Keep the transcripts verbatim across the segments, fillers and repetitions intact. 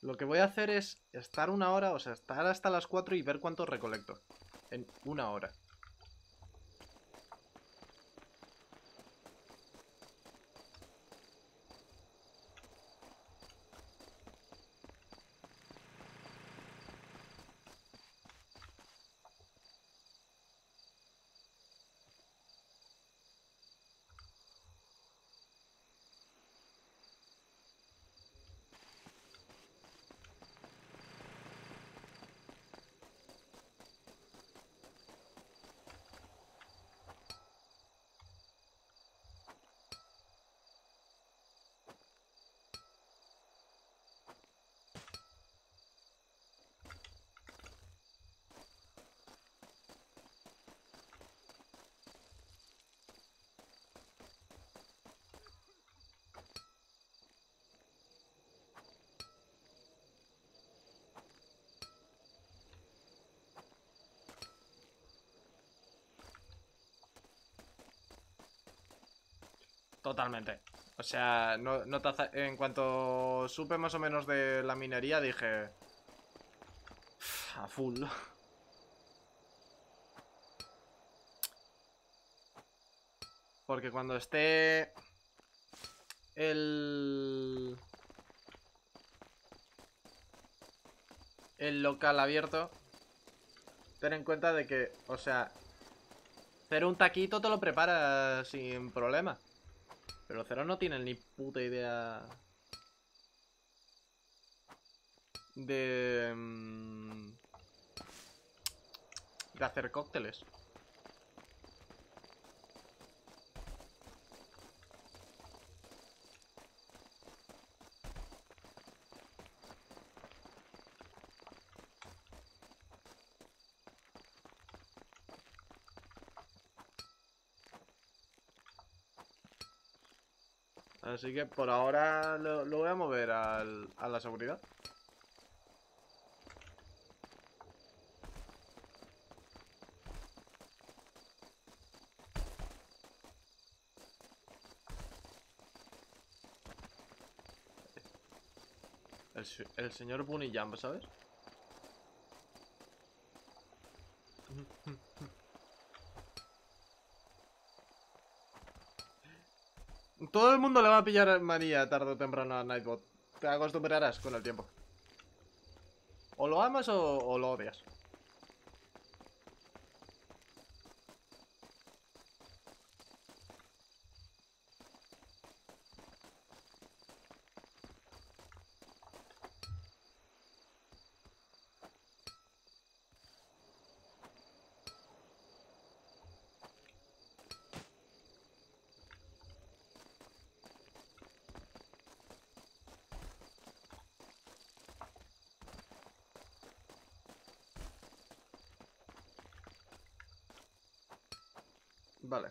Lo que voy a hacer es estar una hora, o sea, estar hasta las cuatro y ver cuánto recolecto. En una hora. Totalmente. O sea, no, no te hace- en cuanto supe más o menos de la minería, dije... A full. Porque cuando esté... El... El local abierto, ten en cuenta de que, o sea... Cero un taquito te lo prepara sin problema. Pero Cero no tiene ni puta idea... De... mm, De hacer cócteles. Así que por ahora lo, lo voy a mover al, a la seguridad. El, el señor Bunny Jump, ¿sabes? Todo el mundo le va a pillar María tarde o temprano a Nightbot. Te acostumbrarás con el tiempo. O lo amas o, o lo odias. Vale.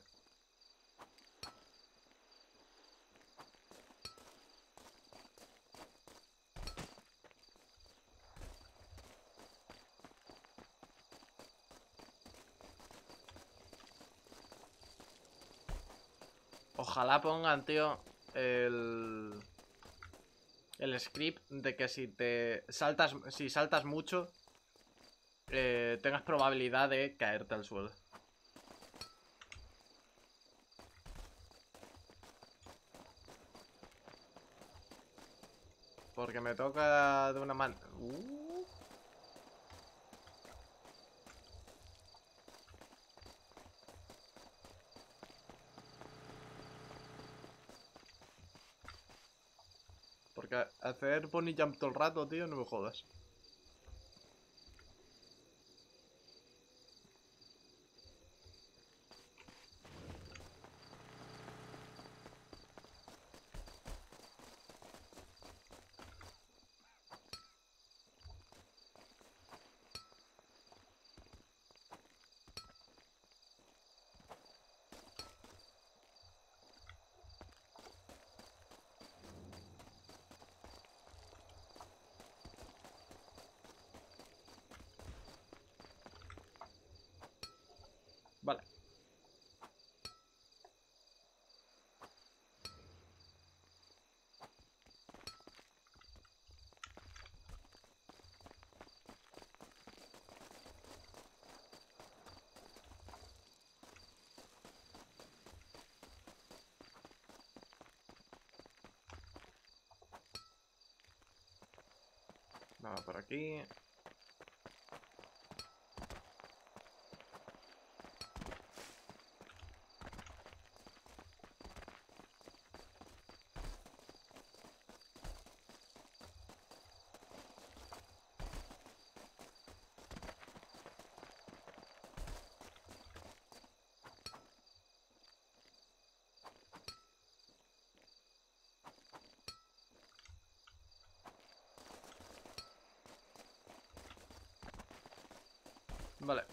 Ojalá pongan, tío, el... El script de que si te saltas, si saltas mucho, eh, tengas probabilidad de caerte al suelo. Porque me toca de una mano... Uh. Porque hacer pony jump todo el rato, tío, no me jodas. Nada por aquí. Vale.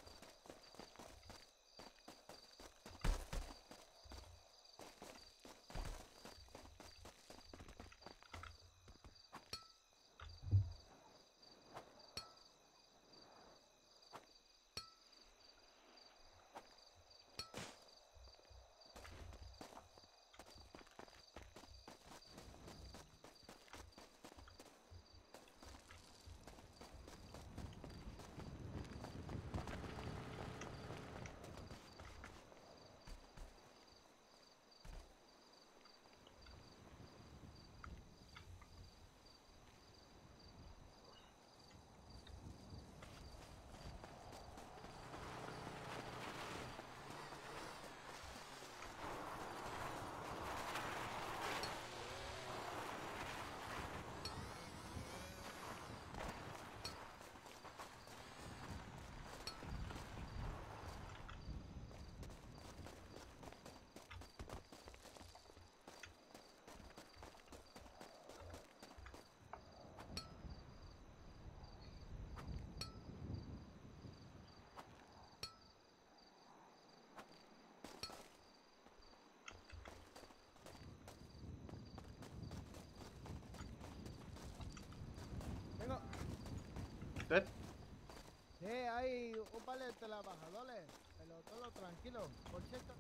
Tengo. ¿Usted? Sí, hay un par de trabajadores, pero todo tranquilo. Por cierto,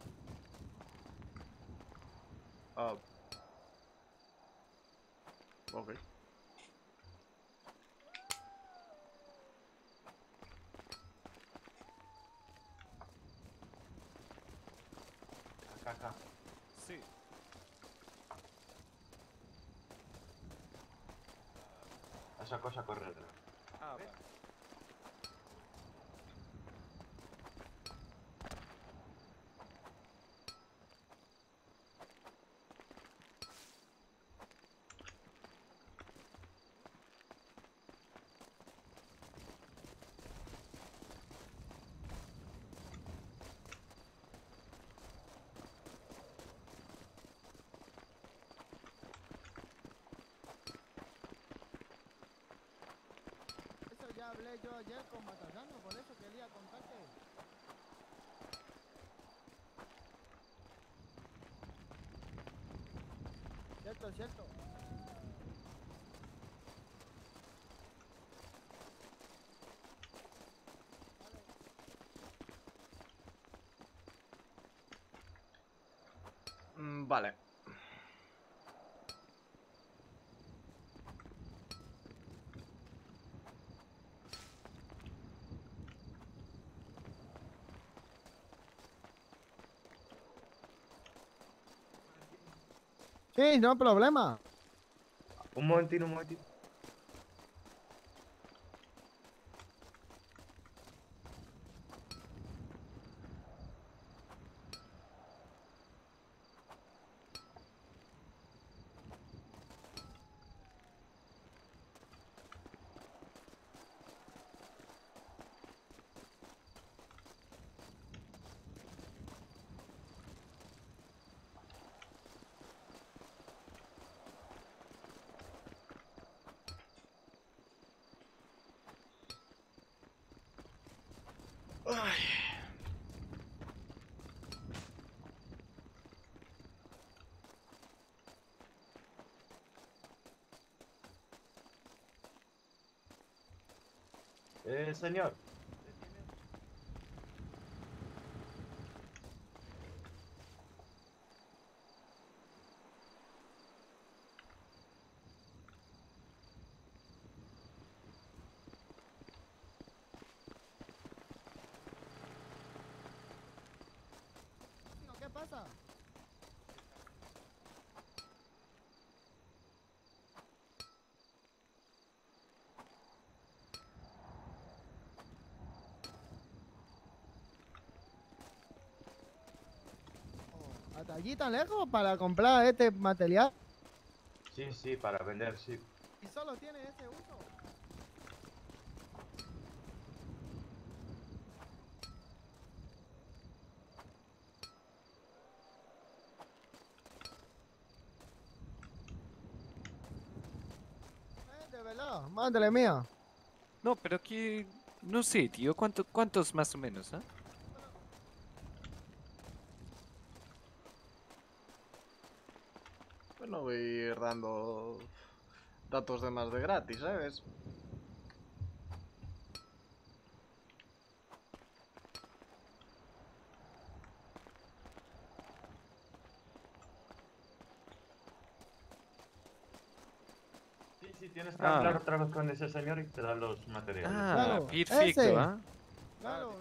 Ah, ok. Acá, acá. Sí. Esa cosa corre atrás. Ah, vale. eso ya hablé yo ayer con Matajano, por eso quería contarte. Cierto, cierto. Mm, vale. Sí, no hay problema. Un momentito, un momentito. Ay. Eh, señor. ¿Qué pasa? ¿Hasta allí tan lejos para comprar este material? Sí, sí, para vender, sí. ¿Y solo tiene ese uso? Eh, de verdad, madre mía. No, pero aquí... No sé, tío. ¿Cuánto, ¿Cuántos más o menos, ah? Pues no voy a ir dando datos de más de gratis, ¿sabes? Sí, sí, tienes que Ah. hablar otra vez con ese señor y te da los materiales. Ah, Claro, perfecto, ese. ¿ah? Claro.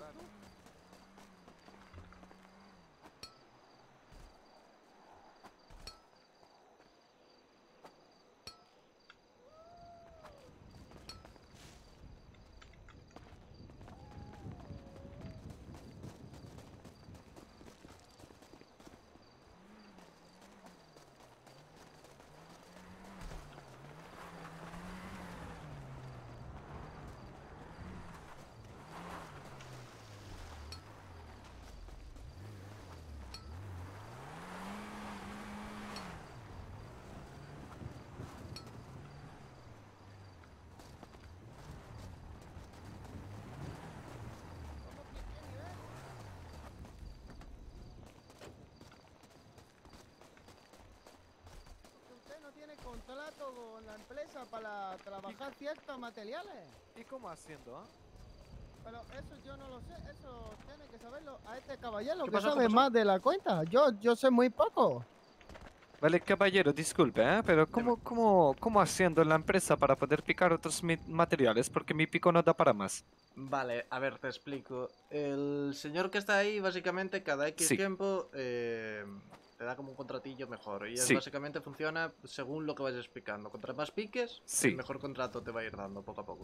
¿Usted no tiene contrato con la empresa para trabajar ciertos materiales? ¿Y cómo haciendo, ah? Pero eso yo no lo sé, eso tiene que saberlo a este caballero ¿Qué que pasó? ¿Qué sabe pasó? más de la cuenta. Yo, yo sé muy poco. Vale, caballero, disculpe, ¿eh? Pero ¿cómo, cómo, cómo haciendo en la empresa para poder picar otros mi- materiales? Porque mi pico no da para más. Vale, a ver, te explico. El señor que está ahí, básicamente, cada X Sí. tiempo eh, te da como un contratillo mejor. Y es Sí. básicamente funciona según lo que vayas picando. Contra más piques, Sí. el mejor contrato te va a ir dando poco a poco.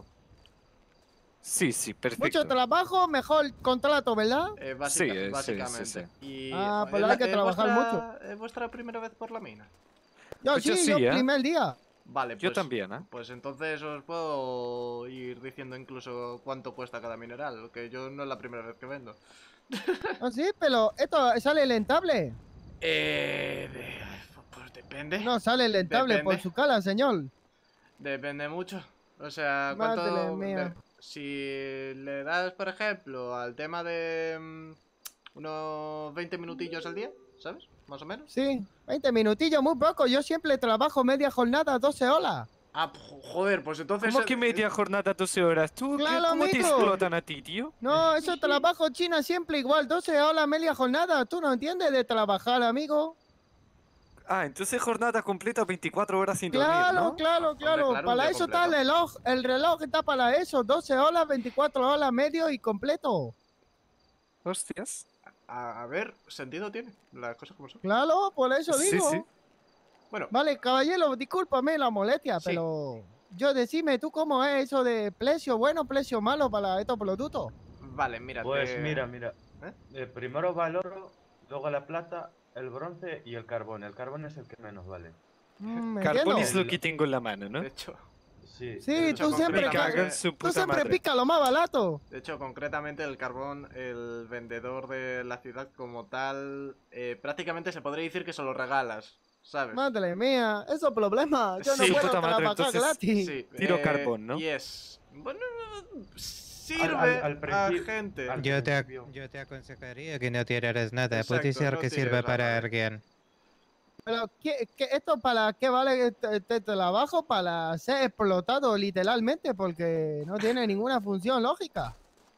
Sí, sí, perfecto. Mucho trabajo, mejor contrato, ¿verdad? Eh, básica- Sí, eh, sí, básicamente. sí, Y, Ah, ¿es pues hay la- que es trabajar vuestra- ¿Es vuestra primera vez por la mina? Yo Pues yo sí, sí, yo ¿eh? primer día. Vale, pues, Yo también, ¿eh? pues entonces os puedo ir diciendo incluso cuánto cuesta cada mineral, que yo no es la primera vez que vendo. Ah, sí, pero esto sale rentable. Eh, de- pues depende. No sale rentable por Depende. su cara, señor. Depende mucho. O sea, Madre cuánto... mía. de- si le das, por ejemplo, al tema de mm, unos veinte minutillos al día, ¿sabes? Más o menos. Sí, veinte minutillos, muy poco. Yo siempre trabajo media jornada, doce horas. Ah, p- joder, pues entonces... ¿Cómo el- que media jornada, doce horas? ¿Tú qué- Claro, cómo te amigo. explotan a ti, tío? No, eso trabajo China siempre igual, doce horas media jornada. ¿Tú no entiendes de trabajar, amigo? Ah, entonces jornada completa, veinticuatro horas sin Claro, dormir, ¿no? claro, Hombre, claro. claro, un Para día eso está el completo. reloj. El reloj está para eso. doce horas, veinticuatro horas medio y completo. Hostias. A, a ver, sentido tiene, las cosas como son. Claro, por eso Sí, digo. sí. Bueno, Vale, caballero, discúlpame la molestia, Sí. pero yo decime, ¿tú cómo es eso de precio bueno, precio malo para estos productos? vale, mira, Pues te- mira, mira. ¿Eh? Eh, primero va el oro, luego la plata, el bronce y el carbón. El carbón es el que menos vale. Mm, ¿me Carbón entiendo? es lo que tengo en la mano, ¿no? De hecho, Sí. Sí, de hecho, tú siempre, Me concretamente- cago en su tú puta siempre madre. pica lo más barato. de hecho, concretamente el carbón, el vendedor de la ciudad como tal, eh, prácticamente se podría decir que se lo regalas, ¿sabes? Madre mía, eso es problema. Yo Sí, no puedo puta madre, trabajar entonces- gratis. Sí, Tiro eh, carbón, ¿no? Y es... Bueno, sirve Al- al a principio- gente. al- Yo te, ac- principio. yo te aconsejaría que no tiraras nada. Exacto, Puede ser no que tires sirva a para nadie. alguien. Pero, ¿qué, qué- ¿esto para qué vale este, este trabajo? Para ser explotado literalmente, porque no tiene ninguna función lógica.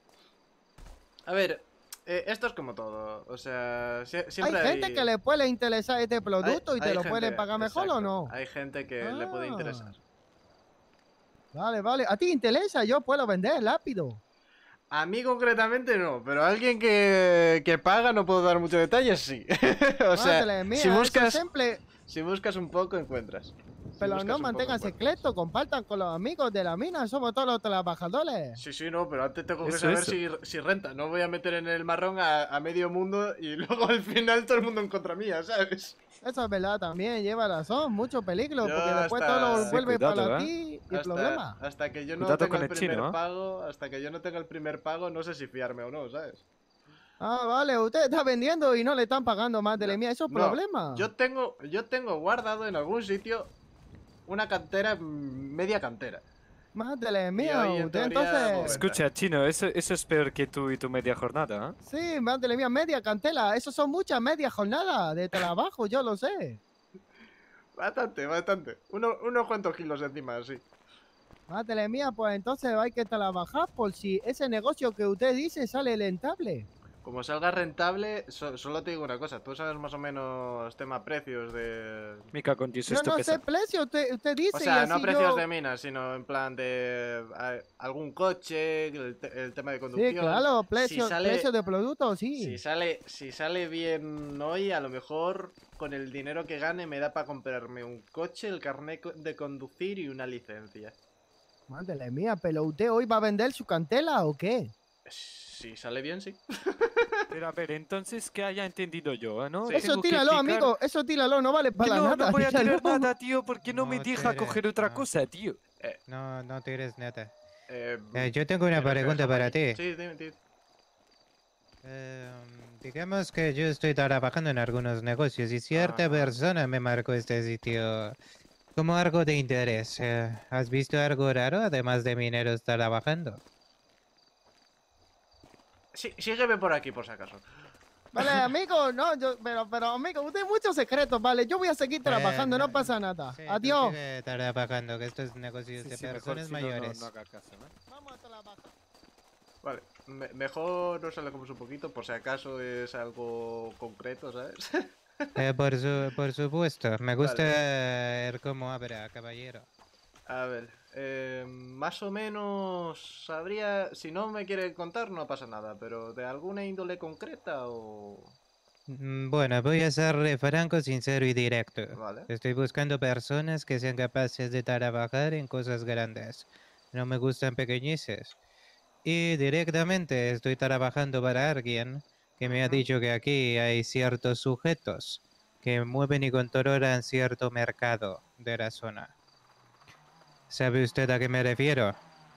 A ver, eh, esto es como todo. O sea, sie- Hay siempre gente que le puede interesar este producto hay- y te hay lo gente- pueden pagar mejor o exacto, no. Hay gente que le puede Ah. interesar. Vale, vale. A ti interesa, yo puedo vender rápido. A mí concretamente no, pero a alguien que, que paga no puedo dar muchos detalles, sí. o sea, Madre mía, si eso buscas, siempre... si buscas un poco encuentras. pero buscas no un poco mantengan encuentros. secreto, compartan con los amigos de la mina, somos todos los trabajadores. Sí, sí, no, pero antes tengo que Eso, saber eso. si, si renta. No voy a meter en el marrón a, a medio mundo y luego al final todo el mundo en contra mía, ¿sabes? Eso es verdad también, lleva razón, mucho peligro, Yo porque después hasta- todo lo Sí, vuelve cuidado, para ¿eh? ti y Hasta, problema. hasta que yo no Cuidado tenga con el el primer chino, ¿eh? pago, hasta que yo no tenga el primer pago, no sé si fiarme o no, ¿sabes? Ah, vale, usted está vendiendo y no le están pagando más de No, la mía, eso es no, problema. Yo tengo, yo tengo guardado en algún sitio una cantera, mm, media cantera. Más de la Y mía, hoy en usted teoría entonces... hago- Escucha, Chino, eso, eso es peor que tú y tu media jornada, ¿eh? Sí, más de la mía, media cantela, eso son muchas medias jornadas de trabajo, yo lo sé. Bastante, bastante. Uno, unos cuantos kilos encima, sí. Más de la mía, pues entonces hay que trabajar por si ese negocio que usted dice sale rentable. Como salga rentable, so- solo te digo una cosa. Tú sabes más o menos tema precios de... Me cago en Dios, Yo esto no pesa. sé precio, usted, usted dice O y sea, así no precios yo... de minas, sino en plan de a- algún coche, el, te- el tema de Sí, conducción. claro, Si precio, sale, precio de producto, sí. si sale, si sale bien hoy, a lo mejor con el dinero que gane me da para comprarme un coche, el carnet co- de conducir y una licencia. Madre mía, pero usted hoy va a vender su cantela o qué? Si sale bien, sí. Pero a ver, entonces que haya entendido yo, ¿eh? ¿no? Sí. Eso Tengo que tíralo, picar- amigo, eso tíralo, no vale Que para no, nada. no voy a tíralo. tirar nada, tío, porque no, me No deja tires, coger otra no. cosa, tío. No, no tires nada. Eh, Eh, yo tengo una ¿quieres que pregunta dejamos para allí? ti. Sí, dime, dime. Eh, digamos que yo estoy trabajando en algunos negocios y cierta Ajá. persona me marcó este sitio como algo de interés. Eh, ¿has visto algo raro además de mineros trabajando? Sí, sígueme por aquí, por si acaso. Vale, amigo, no, yo, pero, pero, amigo, usted muchos secretos, vale, yo voy a seguir trabajando, Eh, no, no, pasa nada. Sí, tú Adiós. sigue trabajando, que estos negocios Sí, de sí, mejor personas si no, no, mayores. no haga caso, ¿no? Vamos a trabajar. Vale, me- mejor nos alejemos un poquito, por si acaso es algo concreto, ¿sabes? Eh, por, su, por supuesto, me gusta Vale. ver cómo habla, caballero. A ver, eh, más o menos sabría... Si no me quiere contar, no pasa nada, pero ¿de alguna índole concreta o...? Mm, Bueno, voy a ser franco, sincero y directo. Vale. Estoy buscando personas que sean capaces de trabajar en cosas grandes. No me gustan pequeñices. Y directamente estoy trabajando para alguien que me ha Ujú. dicho que aquí hay ciertos sujetos que mueven y controlan cierto mercado de la zona. ¿Sabe usted a qué me refiero?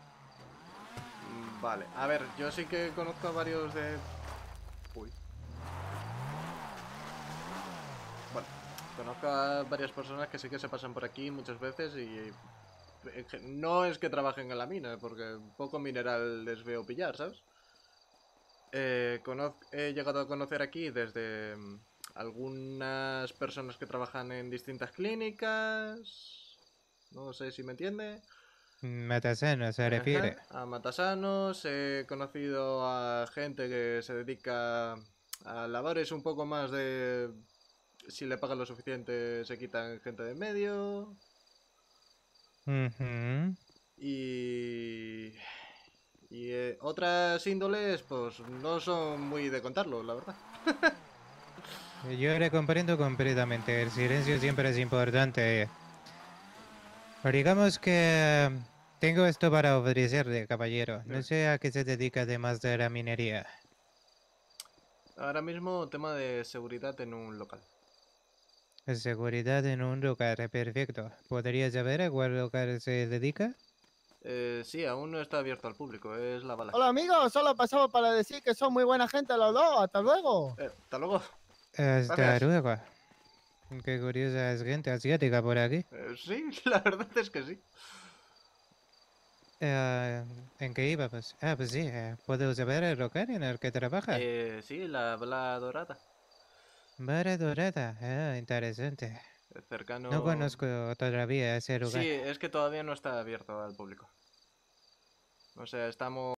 Mm, Vale, a ver, yo sí que conozco a varios de... Uy. Bueno, conozco a varias personas que sí que se pasan por aquí muchas veces y... en gen- No es que trabajen en la mina, porque poco mineral les veo pillar, ¿sabes? Eh, conoz- he llegado a conocer aquí desde mm, algunas personas que trabajan en distintas clínicas. No sé si me entiende. Matasano se Ajá, refiere. a matasanos, he conocido a gente que se dedica a labores un poco más de... Si le pagan lo suficiente se quitan gente de en medio. Ujú. Y... Y eh, otras índoles pues no son muy de contarlo, la verdad. Yo le comprendo completamente. El silencio siempre es importante. Pero digamos que mm, tengo esto para ofrecerle, caballero. No Dime. sé a qué se dedica además de la minería. Ahora mismo tema de seguridad en un local. Seguridad en un lugar, perfecto. ¿Podría saber a cuál lugar se dedica? Eh, sí, aún no está abierto al público, es la bala. Hola, amigos, solo pasamos para decir que son muy buena gente los dos, hasta luego. Eh, hasta luego. Hasta Gracias. luego. Qué curiosa es gente asiática por aquí. Eh, sí, la verdad es que sí. Eh, ¿en qué íbamos? Ah, pues sí, eh, ¿puedo saber el local en el que trabaja? Eh, sí, la bala dorada. Vara Dorada, ah, interesante. eh, Cercano... No conozco todavía ese lugar. Sí, es que todavía no está abierto al público. O sea, estamos...